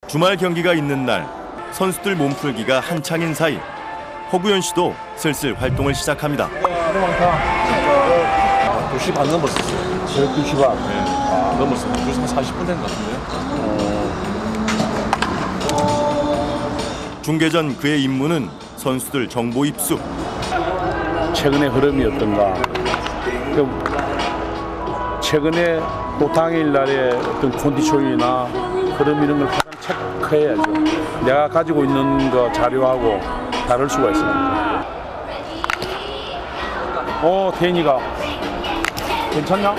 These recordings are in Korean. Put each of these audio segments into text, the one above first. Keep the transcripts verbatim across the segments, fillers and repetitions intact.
주말 경기가 있는 날 선수들 몸풀기가 한창인 사이 허구현 씨도 슬슬 활동을 시작합니다. 두 시 반 넘었었어요. 두 시 반? 네. 아, 넘었어요. 두 시 한 사십 분 된 것 같은데요. 어... 중계 전 그의 임무는 선수들 정보 입수. 최근의 흐름이 어떤가. 최근에 또 당일날의 어떤 컨디션이나 흐름 이런 걸 가장 체크해야죠. 내가 가지고 있는 거 자료하고 다를 수가 있습니다. 어, 태인이가 괜찮냐?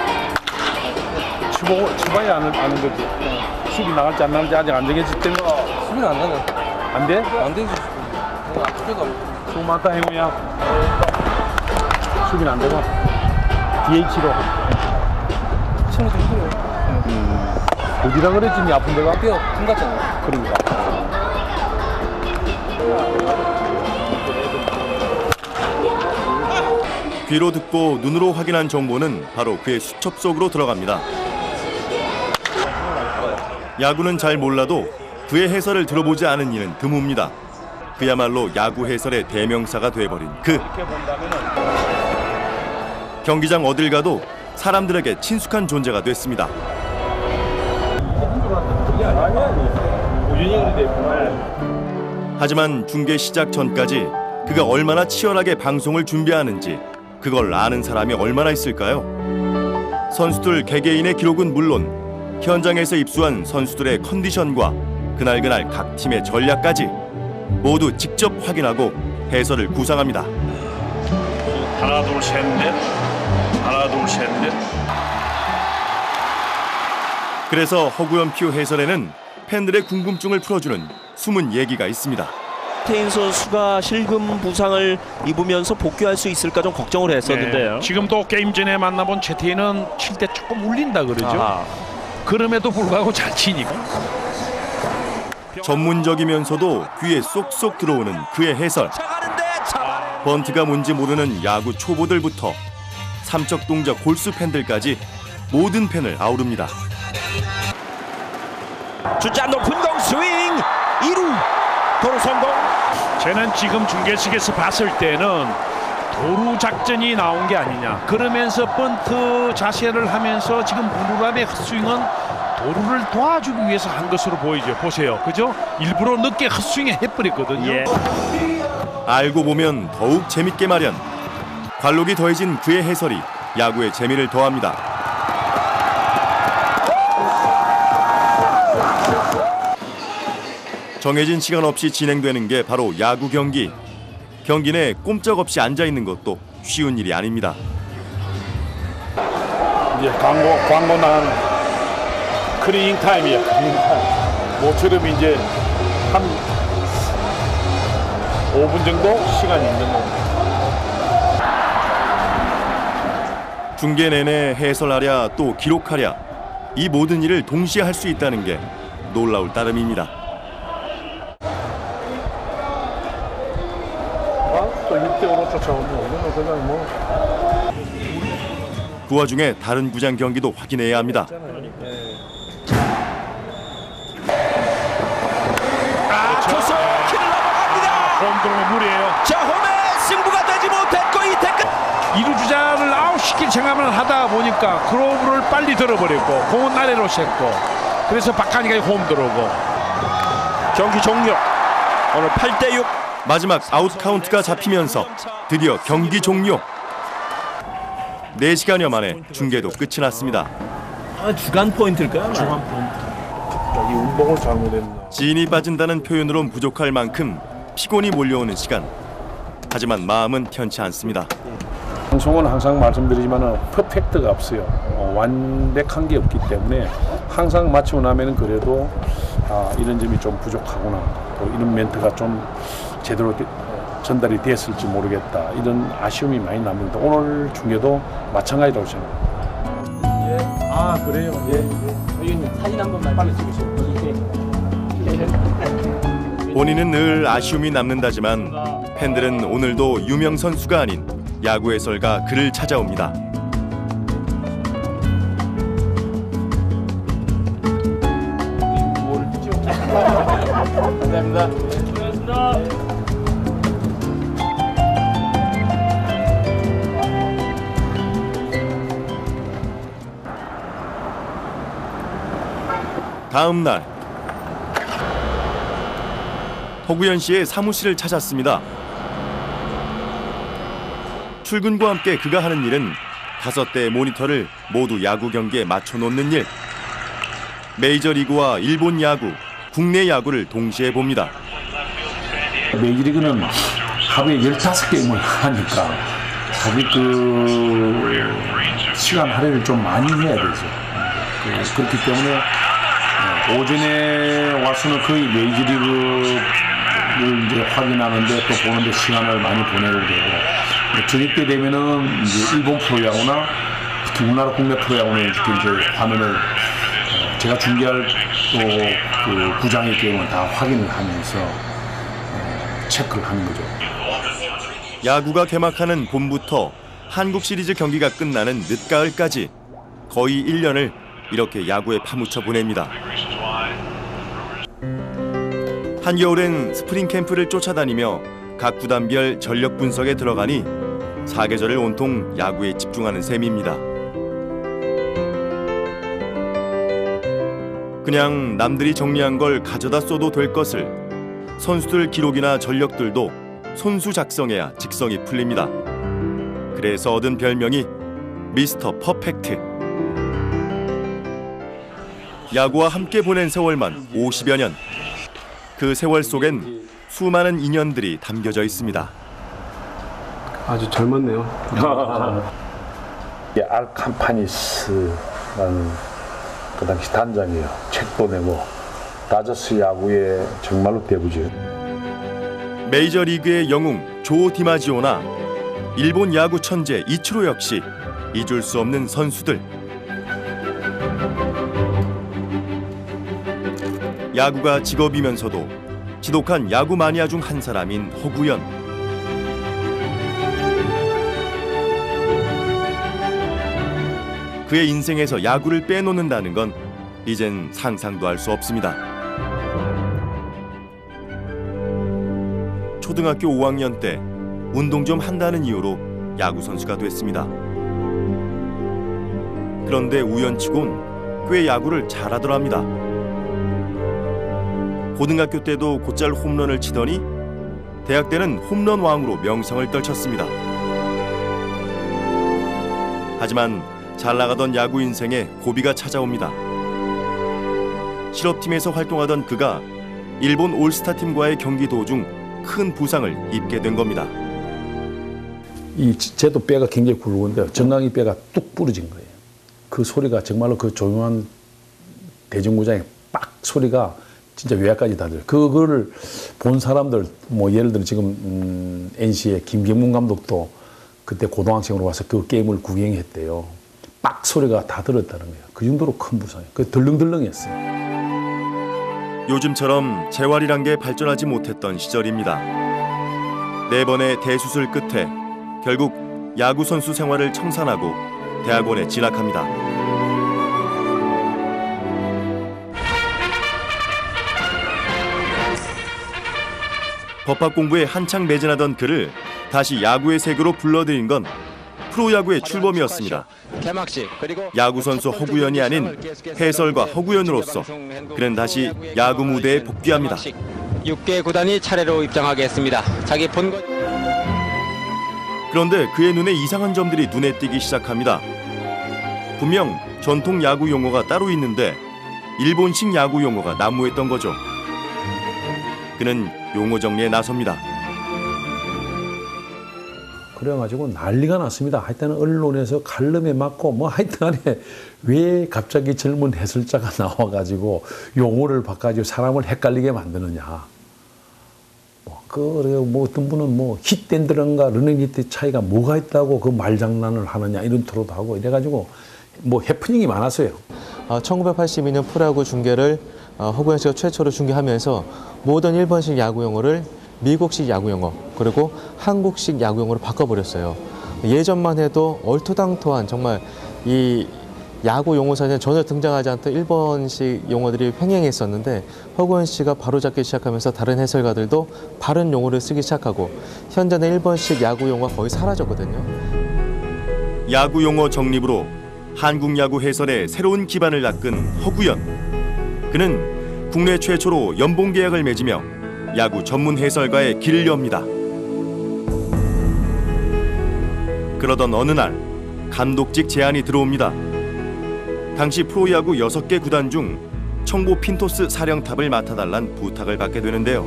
치보, 치봐야 아는, 아는 거지. 수비 나갈지 안 나갈지 아직 안 정해질 때는 수비는 안 되네. 안 돼? 안 되지. 수고 많다, 행우야. 수비는 안 되고 디에이치로. 친구도 힘들어요. 음. 어디라 그랬지? 니 아픈 데가? 뼈 큰 같잖아. 그러니까. 귀로 듣고 눈으로 확인한 정보는 바로 그의 수첩 속으로 들어갑니다. 야구는 잘 몰라도 그의 해설을 들어보지 않은 이는 드뭅니다. 그야말로 야구 해설의 대명사가 돼버린 그. 경기장 어딜 가도 사람들에게 친숙한 존재가 됐습니다. 하지만 중계 시작 전까지 그가 얼마나 치열하게 방송을 준비하는지 그걸 아는 사람이 얼마나 있을까요? 선수들 개개인의 기록은 물론 현장에서 입수한 선수들의 컨디션과 그날그날 각 팀의 전략까지 모두 직접 확인하고 해설을 구상합니다. 하나 둘 셋 넷 하나 둘 셋 넷. 그래서 허구현 표 해설에는 팬들의 궁금증을 풀어주는 숨은 얘기가 있습니다. 태인 선수가 실금 부상을 입으면서 복귀할 수 있을까 좀 걱정을 했었는데요. 네, 지금도 게임 전에 만나본 최태인은 칠 때 조금 울린다 그러죠. 아하. 그럼에도 불구하고 잘 치니까. 전문적이면서도 귀에 쏙쏙 들어오는 그의 해설. 번트가 뭔지 모르는 야구 초보들부터 삼척 동작 골수 팬들까지 모든 팬을 아우릅니다. 주자 높은 공 스윙 이 루 도루 성공. 저는 지금 중계석에서 봤을 때는 도루 작전이 나온 게 아니냐. 그러면서 번트 자세를 하면서 지금 무루람의 헛스윙은 도루를 도와주기 위해서 한 것으로 보이죠. 보세요. 그죠? 일부러 늦게 헛스윙에 해버렸거든요. 예. 알고 보면 더욱 재밌게 마련. 관록이 더해진 그의 해설이 야구의 재미를 더합니다. 정해진 시간 없이 진행되는 게 바로 야구 경기. 경기 내 꼼짝없이 앉아있는 것도 쉬운 일이 아닙니다. 이제 광고, 광고 난 크리닝 타임이야. 크리닝 타임. 모처럼 이제 한 오 분 정도 시간이 있는 거. 중계 내내 해설하랴 또 기록하랴 이 모든 일을 동시에 할 수 있다는 게 놀라울 따름입니다. 또 육 대 오로 쫓아오면 이거는 그냥 뭐. 그 와중에 다른 구장 경기도 확인해야 합니다. 아, 투수 킬 넘어갑니다. 홈 들어오면 무리예요. 자, 홈에 승부가 되지 못했고 이태 끝. 이루 주자를 아웃시킬 생각을 하다 보니까 그로브를 빨리 들어버렸고 공은 아래로 샜고 그래서 박한이가 홈 들어오고. 경기 종료. 오늘 팔 대 육. 마지막 아웃 카운트가 잡히면서 드디어 경기 종료. 네 시간여 만에 중계도 끝이 났습니다. 아, 주간 포인트일까요? 주간 포인트. 이 운동을 잘못했나. 진이 빠진다는 표현으론 부족할 만큼 피곤이 몰려오는 시간. 하지만 마음은 편치 않습니다. 방송은 항상 말씀드리지만 퍼펙트가 없어요. 어, 완벽한 게 없기 때문에 항상 마치고 나면 그래도 아, 이런 점이 좀 부족하구나. 또 이런 멘트가 좀 제대로 전달이 됐을지 모르겠다. 이런 아쉬움이 많이 남습니다. 오늘 중계도 마찬가지라고 생각합니다. 예. 아 그래요? 예. 의원님 사진 한 번만 빨리 찍으시죠. 본인은 늘 아쉬움이 남는다지만 팬들은 오늘도 유명 선수가 아닌 야구 해설가 그를 찾아옵니다. 다음 날 허구현 씨의 사무실을 찾았습니다. 출근과 함께 그가 하는 일은 다섯 대의 모니터를 모두 야구 경기에 맞춰 놓는 일. 메이저리그와 일본 야구, 국내 야구를 동시에 봅니다. 메이저리그는 하루에 열다섯 게임을 하니까 사실 그 시간 할애를 좀 많이 해야 되죠. 그, 그렇기 때문에 오전에 와서는 거의 메이저리그를 이제 확인하는데 또 보는데 시간을 많이 보내고 되고, 저녁 때 되면은 이제 일본 프로야구나 특히 우리나라 국내 프로야구는 이제 화면을 제가 중계할 또 그 구장의 게임을 다 확인을 하면서 체크를 하는 거죠. 야구가 개막하는 봄부터 한국 시리즈 경기가 끝나는 늦가을까지 거의 일 년을 이렇게 야구에 파묻혀 보냅니다. 한겨울엔 스프링 캠프를 쫓아다니며 각 구단별 전력 분석에 들어가니 사계절을 온통 야구에 집중하는 셈입니다. 그냥 남들이 정리한 걸 가져다 써도 될 것을 선수들 기록이나 전력들도 손수 작성해야 직성이 풀립니다. 그래서 얻은 별명이 미스터 퍼펙트. 야구와 함께 보낸 세월만 오십여 년. 그 세월 속엔 수많은 인연들이 담겨져 있습니다. 아주 젊었네요. 알 캄파니스라는 그 당시 단장이에요. 책도 내고 다저스 야구의 정말로 대부죠. 메이저리그의 영웅 조 디마지오나 일본 야구 천재 이치로 역시 잊을 수 없는 선수들. 야구가 직업이면서도 지독한 야구 마니아 중 한 사람인 허구현. 그의 인생에서 야구를 빼놓는다는 건 이젠 상상도 할 수 없습니다. 초등학교 오 학년 때 운동 좀 한다는 이유로 야구 선수가 됐습니다. 그런데 우연치곤 꽤 야구를 잘하더랍니다. 고등학교 때도 곧잘 홈런을 치더니 대학 때는 홈런 왕으로 명성을 떨쳤습니다. 하지만 잘 나가던 야구 인생에 고비가 찾아옵니다. 실업팀에서 활동하던 그가 일본 올스타팀과의 경기 도중 큰 부상을 입게 된 겁니다. 이 쟤도 뼈가 굉장히 굵은데 정강이 뼈가 뚝 부러진 거예요. 그 소리가 정말로 그 조용한 대중구장에 빡 소리가 진짜 외야까지 다 들려요. 그거를 본 사람들, 뭐 예를 들어 지금 음, 엔씨의 김경문 감독도 그때 고등학생으로 와서 그 게임을 구경했대요. 빡 소리가 다 들었다는 거예요. 그 정도로 큰 부상이에요. 그 덜렁덜렁했어요. 요즘처럼 재활이란 게 발전하지 못했던 시절입니다. 네 번의 대수술 끝에 결국 야구 선수 생활을 청산하고 대학원에 진학합니다. 법학 공부에 한창 매진하던 그를 다시 야구의 세계로 불러들인 건 프로야구의 출범이었습니다. 야구 선수 허구현이 아닌 해설가 허구현으로서 그는 다시 야구 무대에 복귀합니다. 육 개 구단이 차례로 입장하겠습니다. 자기 본거... 그런데 그의 눈에 이상한 점들이 눈에 띄기 시작합니다. 분명 전통 야구 용어가 따로 있는데 일본식 야구 용어가 난무했던 거죠. 그는 용어 정리에 나섭니다. 그래가지고 난리가 났습니다. 하여튼 언론에서 칼럼에 맞고 뭐 하여튼간에 왜 갑자기 젊은 해설자가 나와가지고 용어를 바꿔가지고 사람을 헷갈리게 만드느냐. 뭐, 그, 뭐 어떤 분은 뭐 히트앤런과 런앤히트 차이가 뭐가 있다고 그 말장난을 하느냐 이런 토로도 하고 이래가지고 뭐 해프닝이 많았어요. 어, 천구백팔십이 년 프로야구 중계를 어, 허구현 씨가 최초로 중계하면서 모든 일본식 야구 용어를 미국식 야구 용어 그리고 한국식 야구 용어로 바꿔버렸어요. 예전만 해도 얼토당토한 정말 이 야구 용어사전에 전혀 등장하지 않던 일본식 용어들이 횡행했었는데 허구현 씨가 바로잡기 시작하면서 다른 해설가들도 바른 용어를 쓰기 시작하고 현재는 일본식 야구 용어가 거의 사라졌거든요. 야구 용어 정립으로 한국 야구 해설의 새로운 기반을 닦은 허구현. 그는 국내 최초로 연봉 계약을 맺으며 야구 전문 해설가의 길을 엽니다. 그러던 어느 날 감독직 제안이 들어옵니다. 당시 프로야구 여섯 개 구단 중 청보 핀토스 사령탑을 맡아달란 부탁을 받게 되는데요.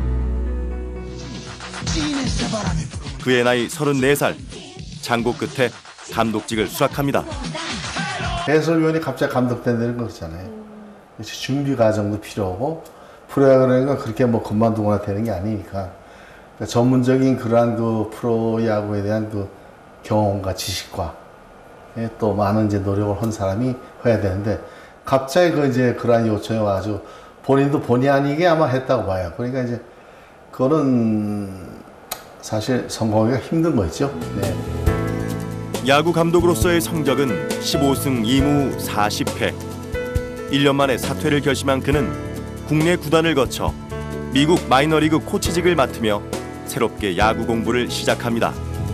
그의 나이 서른네 살, 장고 끝에 감독직을 수락합니다. 해설위원이 갑자기 감독 된다는 거 그렇잖아요. 준비 과정도 필요하고 프로야구라는 건 그렇게 뭐 그만두거나 되는 게 아니니까 그러니까 전문적인 그러한 그 프로야구에 대한 그 경험과 지식과 또 많은 이제 노력을 한 사람이 해야 되는데 갑자기 그 이제 그러한 요청이 와가지고 본인도 본의 아니게 아마 했다고 봐요. 그러니까 이제 그거는 사실 성공하기가 힘든 거죠. 네. 야구 감독으로서의 성적은 십오 승 이 무 사십 패. 일 년 만에 사퇴를 결심한 그는 국내 구단을 거쳐 미국 마이너리그 코치직을 맡으며 새롭게 야구 공부를 시작합니다.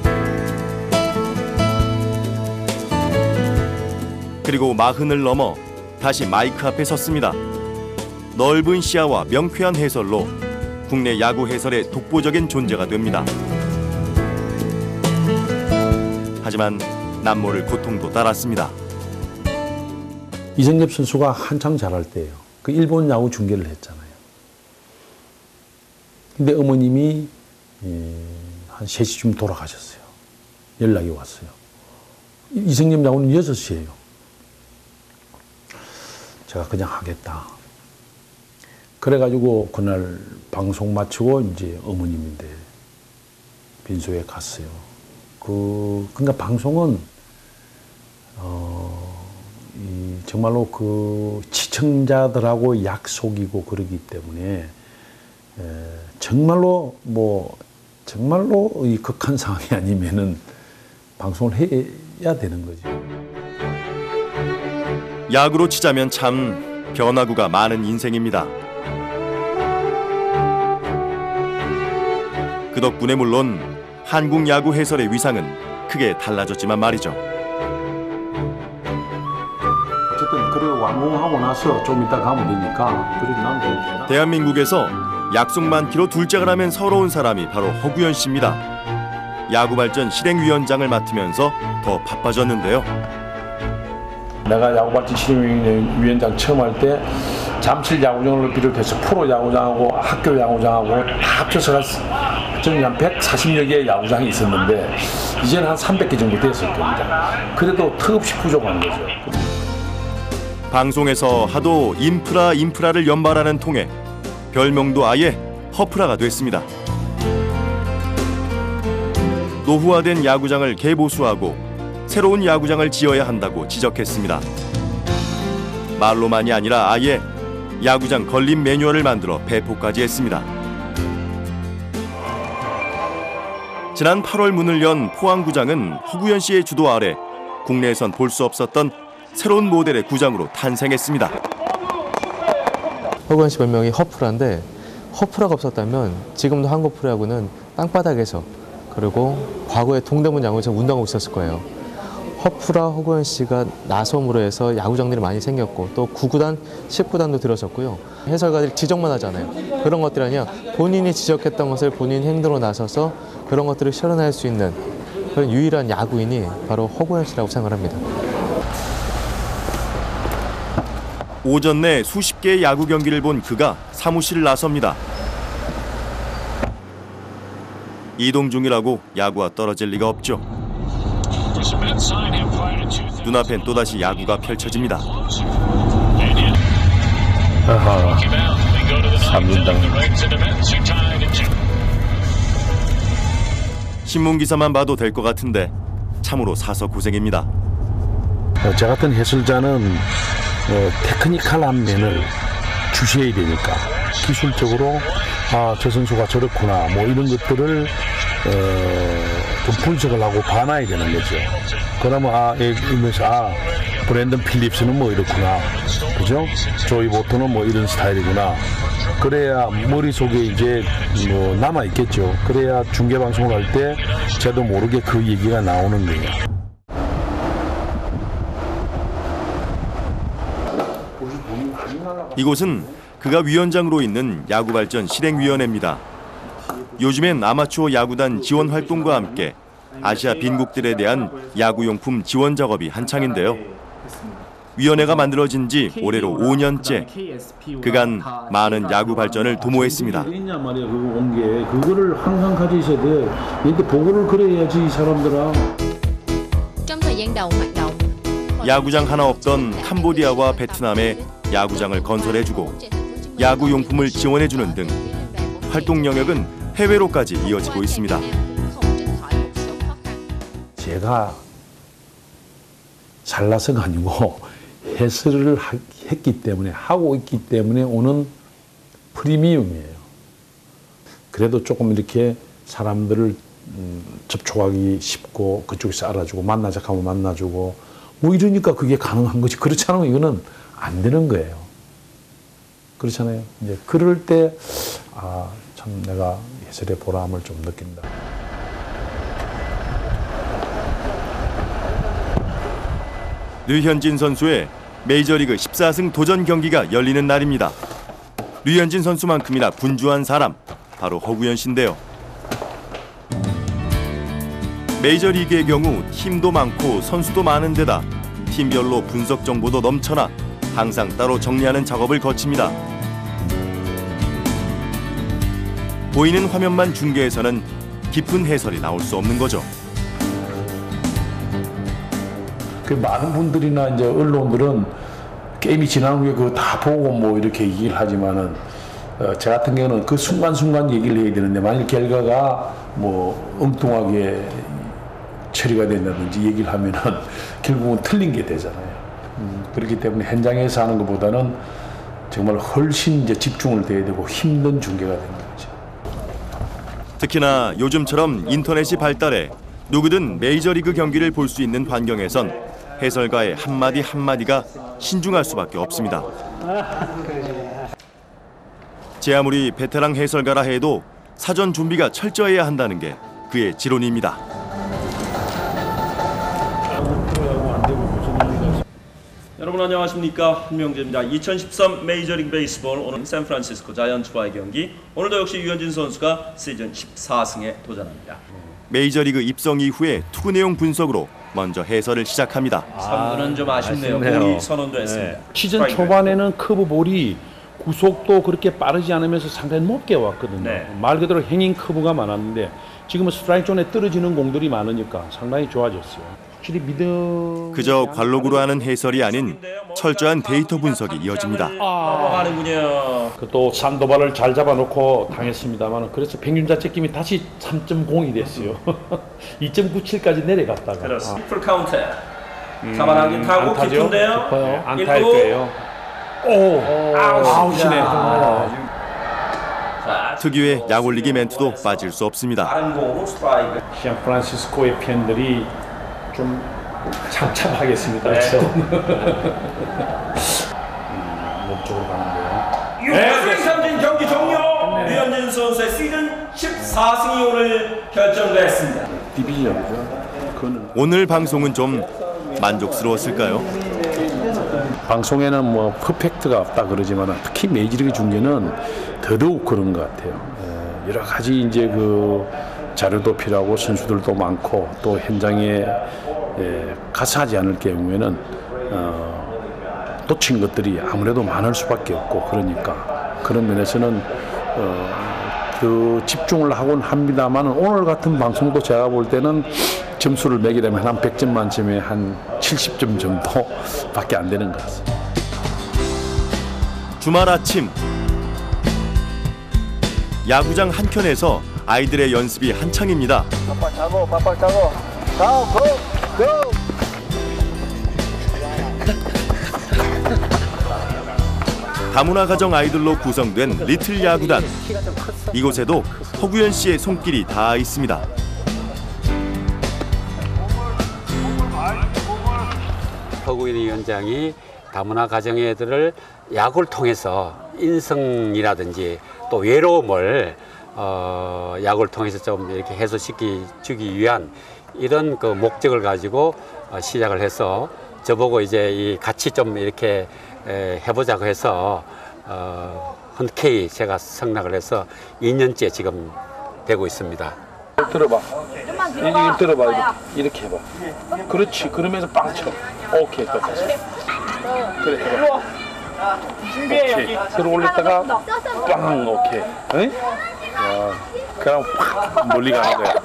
그리고 마흔을 넘어 다시 마이크 앞에 섰습니다. 넓은 시야와 명쾌한 해설로 국내 야구 해설의 독보적인 존재가 됩니다. 하지만 남모를 고통도 따랐습니다. 이승엽 선수가 한창 잘할 때예요. 그 일본 야구 중계를 했잖아요. 근데 어머님이 한 세 시쯤 돌아가셨어요. 연락이 왔어요. 이승엽 야구는 여섯 시예요. 제가 그냥 하겠다. 그래가지고 그날 방송 마치고 이제 어머님인데 빈소에 갔어요. 그, 그러니까 방송은, 어, 이 정말로 그 시청자들하고 약속이고 그러기 때문에, 에, 정말로 뭐, 정말로 이 극한 상황이 아니면은 방송을 해야 되는 거죠. 야구로 치자면 참 변화구가 많은 인생입니다. 그 덕분에 물론 한국 야구 해설의 위상은 크게 달라졌지만 말이죠. 어쨌든 그래 완공하고 나서 좀 이따 가면 되니까 그래 난 되니까. 대한민국에서 약속 많기로 둘째를 하면 서러운 사람이 바로 허구현 씨입니다. 야구 발전 실행위원장을 맡으면서 더 바빠졌는데요. 내가 야구 발전 실행위원장 처음 할 때 잠실 야구장을 비롯해서 프로 야구장하고 학교 야구장하고 다 합쳐서 저는 한 백사십여 개의 야구장이 있었는데 이제는 한 삼백 개 정도 됐을 겁니다. 그래도 턱없이 부족한 거죠. 방송에서 하도 인프라 인프라를 연발하는 통에 별명도 아예 허프라가 됐습니다. 노후화된 야구장을 개보수하고 새로운 야구장을 지어야 한다고 지적했습니다. 말로만이 아니라 아예 야구장 건립 매뉴얼을 만들어 배포까지 했습니다. 지난 팔월 문을 연 포항구장은 허구현 씨의 주도 아래 국내에선 볼 수 없었던 새로운 모델의 구장으로 탄생했습니다. 허구현 씨 별명이 허프라인데 허프라가 없었다면 지금도 한국 프로야구는 땅바닥에서 그리고 과거에 동대문 야구에서 운동하고 있었을 거예요. 허프라 허구현 씨가 나섬으로 해서 야구장들이 많이 생겼고 또 구구단, 십구단도 들어섰고요. 해설가들이 지적만 하잖아요. 그런 것들이 아니라 본인이 지적했던 것을 본인 행동으로 나서서 그런 것들을 실현할 수 있는 그런 유일한 야구인이 바로 허구현 씨라고 생각합니다. 오전 내 수십 개의 야구 경기를 본 그가 사무실을 나섭니다. 이동 중이라고 야구와 떨어질 리가 없죠. 눈앞엔 또다시 야구가 펼쳐집니다. 아하, 삼 인당. 신문기사만 봐도 될 것 같은데 참으로 사서 고생입니다. 저 같은 해설자는 어, 테크니컬한 면을 주시해야 되니까 기술적으로 아, 저 선수가 저렇구나 뭐 이런 것들을 어, 좀 분석을 하고 봐놔야 되는 거죠. 그러면 아, 이러면서 아, 브랜든 필립스는 뭐 이렇구나, 그죠? 조이 보토는 뭐 이런 스타일이구나. 그래야 머릿속에 이제 뭐 남아 있겠죠. 그래야 중계 방송을 할 때 저도 모르게 그 얘기가 나오는 거예요. 이곳은 그가 위원장으로 있는 야구발전 실행위원회입니다. 요즘엔 아마추어 야구단 지원 활동과 함께 아시아 빈국들에 대한 야구용품 지원 작업이 한창인데요. 위원회가 만들어진 지 올해로 오 년째. 그간 많은 야구 발전을 도모했습니다. 있냐 말이야, 그거 온 게. 그거를 항상 가지고 있어야 돼. 얘한테 보고를 그래야지, 이 사람들아. 야구장 하나 없던 캄보디아와 베트남에 야구장을 건설해주고 야구용품을 지원해주는 등 활동 영역은 해외로까지 이어지고 있습니다. 제가 잘나서가 아니고 해설을 하, 했기 때문에, 하고 있기 때문에 오는 프리미엄이에요. 그래도 조금 이렇게 사람들을 음, 접촉하기 쉽고 그쪽에서 알아주고 만나자 하면 만나주고 뭐 이러니까 그게 가능한 거지. 그렇지 않으면 이거는 안 되는 거예요. 그렇잖아요. 이제 그럴 때 아, 참 내가 해설의 보람을 좀 느낀다. 류현진 선수의 메이저리그 십사 승 도전 경기가 열리는 날입니다. 류현진 선수만큼이나 분주한 사람, 바로 허구현 씨인데요. 메이저리그의 경우 팀도 많고 선수도 많은 데다 팀별로 분석 정보도 넘쳐나 항상 따로 정리하는 작업을 거칩니다. 보이는 화면만 중계해서는 깊은 해설이 나올 수 없는 거죠. 그 많은 분들이나 이제 언론들은 게임이 지난 후에 그거 다 보고 뭐 이렇게 얘기를 하지만은 어, 제 같은 경우는 그 순간순간 얘기를 해야 되는데 만일 결과가 뭐 엉뚱하게 처리가 된다든지 얘기를 하면은 결국은 틀린 게 되잖아요. 음, 그렇기 때문에 현장에서 하는 것보다는 정말 훨씬 이제 집중을 해야 되고 힘든 중계가 되는 거죠. 특히나 요즘처럼 인터넷이 발달해 누구든 메이저리그 경기를 볼 수 있는 환경에선 해설가의 한마디 한마디가 신중할 수밖에 없습니다. 제 아무리 베테랑 해설가라 해도 사전 준비가 철저해야 한다는 게 그의 지론입니다. 여러분 안녕하십니까, 한명재입니다. 이천십삼 메이저리그 베이스볼, 오늘 샌프란시스코 자이언츠와의 경기. 오늘도 역시 류현진 선수가 시즌 십사 승에 도전합니다. 메이저리그 입성 이후에 투구 내용 분석으로 먼저 해설을 시작합니다. 삼 구는 좀 아쉽네요. 아쉽네요. 볼이 선언도 했습니다. 네. 시즌 초반에는 커브볼이 구속도 그렇게 빠르지 않으면서 상당히 높게 왔거든요. 네. 말 그대로 행잉 커브가 많았는데 지금은 스트라이크 존에 떨어지는 공들이 많으니까 상당히 좋아졌어요. 확실히 믿음. 그저 관록으로 하는 해설이 아닌 철저한 데이터 분석이 이어집니다. 넘어가는군요. 또 산도발을 잘 잡아놓고 당했습니다만 그래서 평균 자책점이 다시 삼 점 공이 됐어요. 이 점 구칠까지 내려갔다가. 그렇습니다. 풀 카운트. 잡아당긴 타고 깊은데요. 깊어요. 안타일 거예요. 오, 아웃이네. 특유의 약올리기 멘트도 빠질 수 없습니다. 다른 공으로 스트라이크. 샌프란시스코의 팬들이 좀 참참하겠습니다. 그렇죠? 몸쪽으로 가는데요. 육 승 삼진 경기 종료. 류현진 선수의 시즌 십사 승이 오늘 결정됐습니다. 디비전이죠. 그거는 오늘 방송은 좀 만족스러웠을까요? 방송에는 뭐 퍼펙트가 없다 그러지만 특히 메이저리그 중계는 더더욱 그런 것 같아요. 여러 가지 이제 그 자료도 필요하고 선수들도 많고 또 현장에 예, 가서 하지 않을 경우에는 어, 놓친 것들이 아무래도 많을 수밖에 없고 그러니까 그런 면에서는 어, 그 집중을 하곤 합니다만 오늘 같은 방송도 제가 볼 때는 점수를 매기려면 한 백 점 만점에 한 칠십 점 정도밖에 안 되는 것 같습니다. 주말 아침 야구장 한켠에서 아이들의 연습이 한창입니다. 빠빠 차고 빠빠 차고 다음 고! 고! 다문화 가정 아이들로 구성된 리틀 야구단. 이곳에도 허구현 씨의 손길이 닿아 있습니다. 허구현 김종인 위원장이 다문화 가정애들을 야구를 통해서 인성이라든지 또 외로움을 어, 야구를 통해서 좀 이렇게 해소시키 주기 위한 이런 그 목적을 가지고 어, 시작을 해서 저보고 이제 이 같이 좀 이렇게 에, 해보자고 해서 어, 흔쾌히 제가 승낙을 해서 이 년째 지금 되고 있습니다. 들어봐. 이걸 들어봐. 이렇게, 이렇게 해봐. 그렇지. 그러면서 빵 쳐. 오케이. 또 다시. 그래. 해봐. 오케이. 들어 올렸다가 빵. 오케이. 응? 야, 그럼 확 멀리 가는 거야.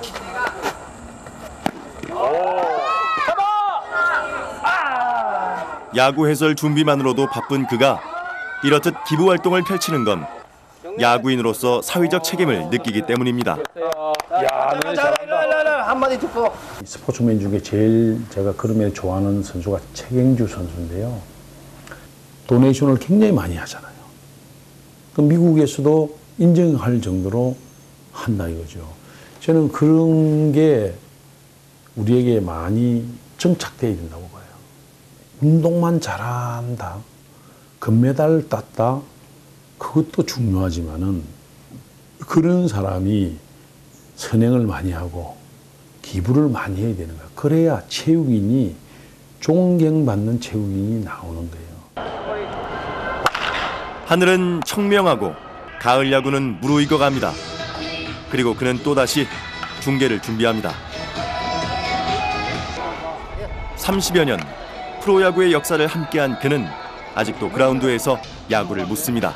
야구 해설 준비만으로도 바쁜 그가 이렇듯 기부 활동을 펼치는 건 야구인으로서 사회적 책임을 느끼기 때문입니다. 야, 너 잘한다. 한마디 듣고. 스포츠맨 중에 제일 제가 그러면 좋아하는 선수가 최경주 선수인데요. 도네이션을 굉장히 많이 하잖아요. 그 미국에서도 인정할 정도로 한다 이거죠. 저는 그런 게 우리에게 많이 정착되어야 된다고 봐요. 운동만 잘한다, 금메달 땄다, 그것도 중요하지만은 그런 사람이 선행을 많이 하고 기부를 많이 해야 되는 거야. 그래야 체육인이 존경받는 체육인이 나오는 거예요. 하늘은 청명하고 가을 야구는 무르익어 갑니다. 그리고 그는 또다시 중계를 준비합니다. 삼십여 년 프로야구의 역사를 함께한 그는 아직도 그라운드에서 야구를 묻습니다.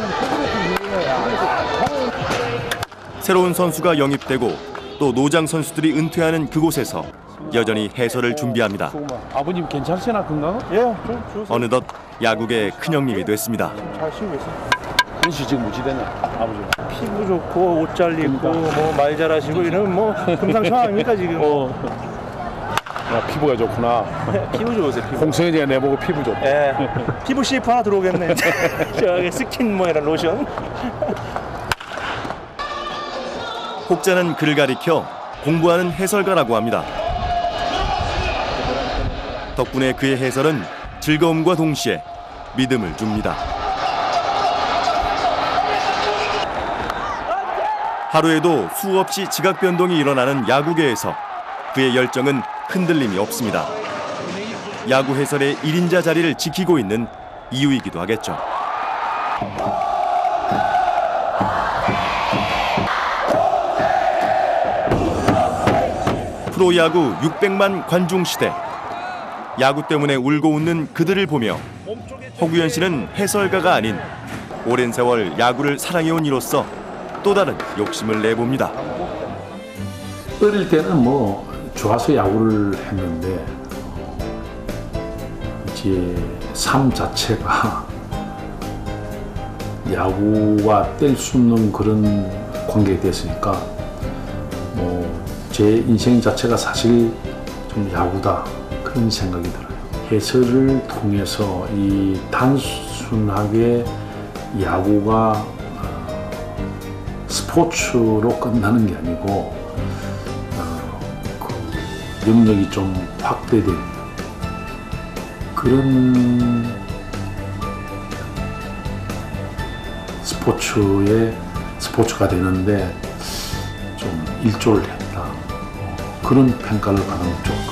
새로운 선수가 영입되고 또 노장 선수들이 은퇴하는 그곳에서 여전히 해설을 준비합니다. 아버님 괜찮으시나 건강? 예. 어느덧 야구계 큰형님이 됐습니다. 잘 쉬고 있어. 한시 지금 무지되네 아버지. 피부 좋고 옷 잘 입고 뭐 말 잘하시고 이러면 뭐 금상첨 아닙니까 지금? 어. 야, 피부가 좋구나. 피부 좋으세요. 피부. 홍성현이가 내보고 피부 좋다. 예. 피부 쉐이프 하나 들어오겠네. 저기 스킨 뭐 이런 로션. 혹자는 그를 가리켜 공부하는 해설가라고 합니다. 덕분에 그의 해설은 즐거움과 동시에 믿음을 줍니다. 하루에도 수없이 지각 변동이 일어나는 야구계에서 그의 열정은 흔들림이 없습니다. 야구 해설의 일 인자 자리를 지키고 있는 이유이기도 하겠죠. 프로야구 육백만 관중 시대. 야구 때문에 울고 웃는 그들을 보며 허구현 씨는 해설가가 아닌 오랜 세월 야구를 사랑해온 이로서 또 다른 욕심을 내봅니다. 어릴 때는 뭐 좋아서 야구를 했는데 이제 삶 자체가 야구와 뗄 수 없는 그런 관계가 됐으니까 뭐 제 인생 자체가 사실 좀 야구다 그런 생각이 들어요. 해설을 통해서 이 단순하게 야구가 스포츠로 끝나는 게 아니고 어, 그 영역이 좀 확대된 그런 스포츠의 스포츠가 되는데 좀 일조를 했다. 어, 그런 평가를 받으면 좋고